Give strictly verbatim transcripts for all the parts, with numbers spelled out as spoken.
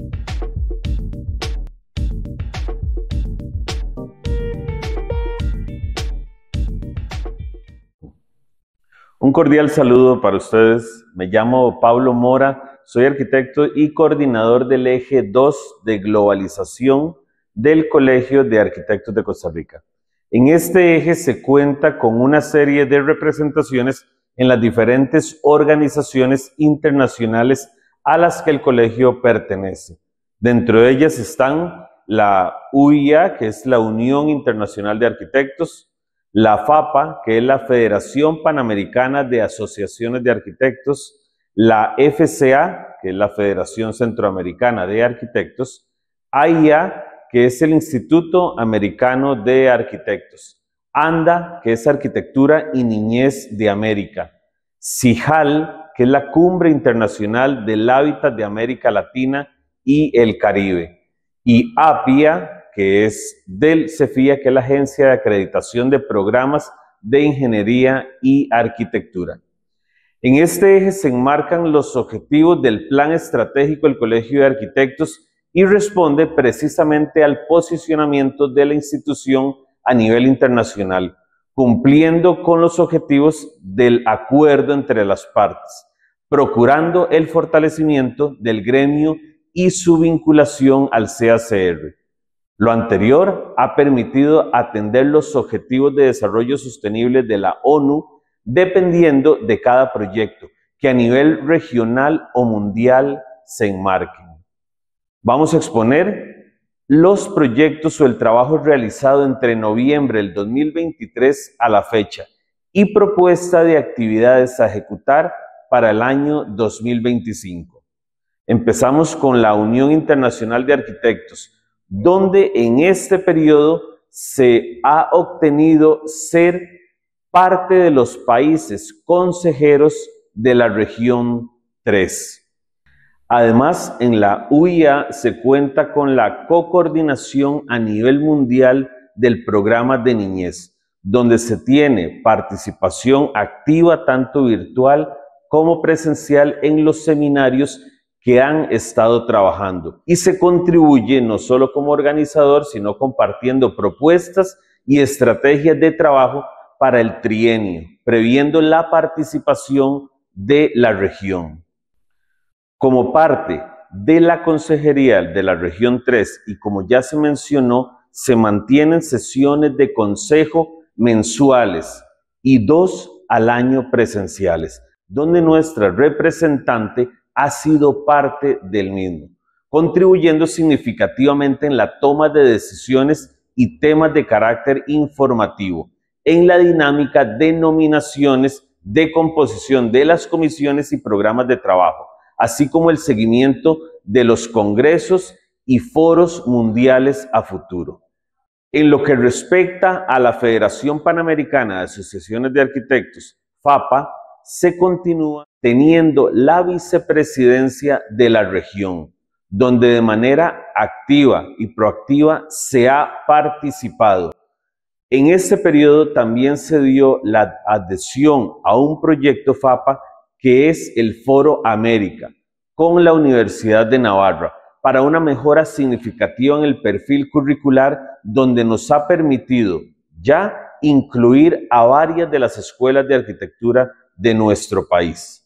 Un cordial saludo para ustedes. Me llamo Pablo Mora, soy arquitecto y coordinador del eje dos de globalización del Colegio de Arquitectos de Costa Rica. En este eje se cuenta con una serie de representaciones en las diferentes organizaciones internacionales a las que el colegio pertenece. Dentro de ellas están la U I A, que es la Unión Internacional de Arquitectos, la FAPA, que es la Federación Panamericana de Asociaciones de Arquitectos, la F C A, que es la Federación Centroamericana de Arquitectos, A I A, que es el Instituto Americano de Arquitectos, ANDA, que es Arquitectura y Niñez de América, CIJAL, que es la Cumbre Internacional del Hábitat de América Latina y el Caribe, y APIA, que es del CEFIA, que es la Agencia de Acreditación de Programas de Ingeniería y Arquitectura. En este eje se enmarcan los objetivos del Plan Estratégico del Colegio de Arquitectos y responde precisamente al posicionamiento de la institución a nivel internacional, cumpliendo con los objetivos del acuerdo entre las partes, procurando el fortalecimiento del gremio y su vinculación al C A C R. Lo anterior ha permitido atender los objetivos de desarrollo sostenible de la ONU dependiendo de cada proyecto, que a nivel regional o mundial se enmarquen. Vamos a exponer los proyectos o el trabajo realizado entre noviembre del dos mil veintitrés a la fecha y propuesta de actividades a ejecutar para el año dos mil veinticinco. Empezamos con la Unión Internacional de Arquitectos, donde en este periodo se ha obtenido ser parte de los países consejeros de la región tres. Además, en la U I A se cuenta con la co-coordinación a nivel mundial del programa de niñez, donde se tiene participación activa tanto virtual como presencial en los seminarios que han estado trabajando, y se contribuye no solo como organizador, sino compartiendo propuestas y estrategias de trabajo para el trienio, previendo la participación de la región. Como parte de la Consejería de la Región tres, y como ya se mencionó, se mantienen sesiones de consejo mensuales y dos al año presenciales, donde nuestra representante ha sido parte del mismo, contribuyendo significativamente en la toma de decisiones y temas de carácter informativo, en la dinámica de nominaciones, de composición de las comisiones y programas de trabajo, así como el seguimiento de los congresos y foros mundiales a futuro. En lo que respecta a la Federación Panamericana de Asociaciones de Arquitectos, FAPA, se continúa teniendo la vicepresidencia de la región, donde de manera activa y proactiva se ha participado. En este periodo también se dio la adhesión a un proyecto FAPA que es el Foro América, con la Universidad de Navarra, para una mejora significativa en el perfil curricular, donde nos ha permitido ya incluir a varias de las escuelas de arquitectura de nuestro país.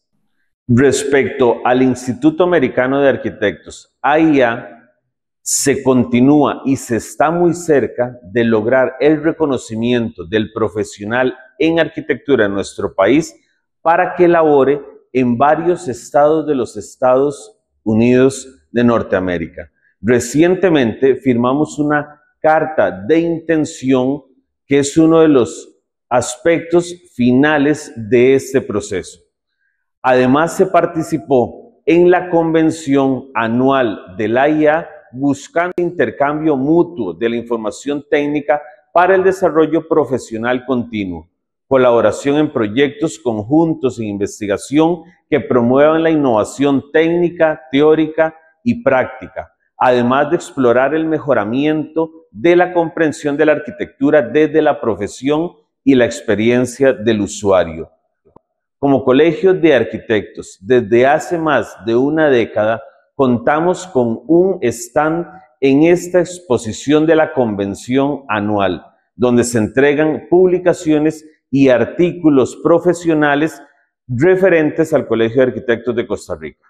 Respecto al Instituto Americano de Arquitectos, A I A, se continúa y se está muy cerca de lograr el reconocimiento del profesional en arquitectura en nuestro país para que labore en varios estados de los Estados Unidos de Norteamérica. Recientemente firmamos una carta de intención que es uno de los aspectos finales de este proceso. Además, se participó en la convención anual de la A I A buscando intercambio mutuo de la información técnica para el desarrollo profesional continuo, colaboración en proyectos conjuntos e investigación que promuevan la innovación técnica, teórica y práctica, además de explorar el mejoramiento de la comprensión de la arquitectura desde la profesión y la experiencia del usuario. Como Colegio de Arquitectos, desde hace más de una década, contamos con un stand en esta exposición de la convención anual, donde se entregan publicaciones y artículos profesionales referentes al Colegio de Arquitectos de Costa Rica.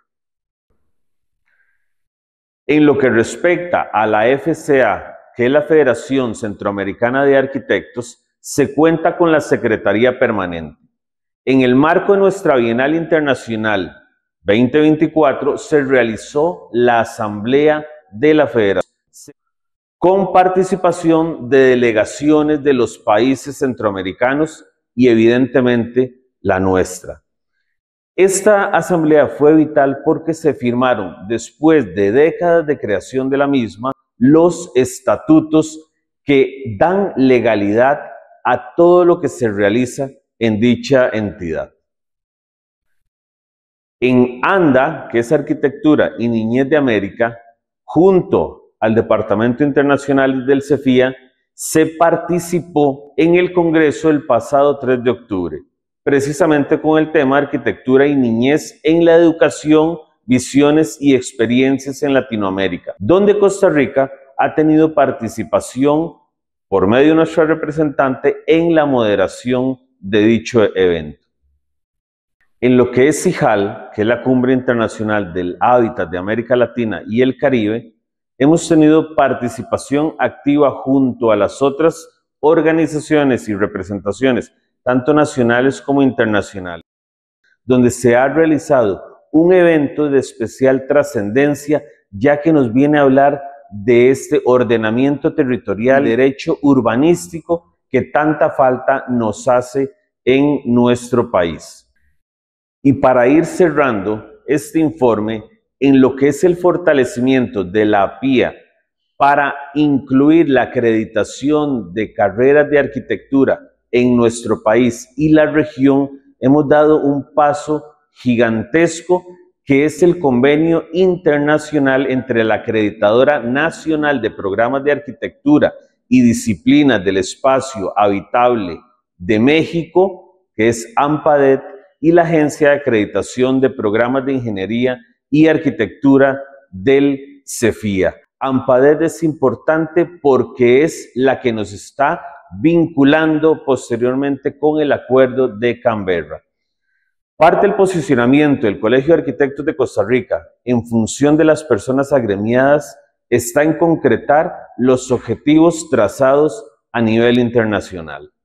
En lo que respecta a la F C A, que es la Federación Centroamericana de Arquitectos, se cuenta con la Secretaría Permanente. En el marco de nuestra Bienal Internacional veinte veinticuatro se realizó la Asamblea de la Federación, con participación de delegaciones de los países centroamericanos y evidentemente la nuestra. Esta asamblea fue vital porque se firmaron, después de décadas de creación de la misma, los estatutos que dan legalidad a todo lo que se realiza en dicha entidad. En ANDA, que es Arquitectura y Niñez de América, junto al Departamento Internacional del CEFIA, se participó en el Congreso el pasado tres de octubre, precisamente con el tema Arquitectura y Niñez en la Educación, Visiones y Experiencias en Latinoamérica, donde Costa Rica ha tenido participación por medio de nuestra representante en la moderación de dicho evento. En lo que es CIJAL, que es la Cumbre Internacional del Hábitat de América Latina y el Caribe, hemos tenido participación activa junto a las otras organizaciones y representaciones, tanto nacionales como internacionales, donde se ha realizado un evento de especial trascendencia, ya que nos viene a hablar de este ordenamiento territorial, derecho urbanístico que tanta falta nos hace en nuestro país. Y para ir cerrando este informe, en lo que es el fortalecimiento de la P I A para incluir la acreditación de carreras de arquitectura en nuestro país y la región, hemos dado un paso gigantesco, que es el convenio internacional entre la Acreditadora Nacional de Programas de Arquitectura y Disciplinas del Espacio Habitable de México, que es AMPADET, y la Agencia de Acreditación de Programas de Ingeniería y Arquitectura del CEFIA. AMPADET es importante porque es la que nos está vinculando posteriormente con el Acuerdo de Canberra. Parte del posicionamiento del Colegio de Arquitectos de Costa Rica en función de las personas agremiadas está en concretar los objetivos trazados a nivel internacional.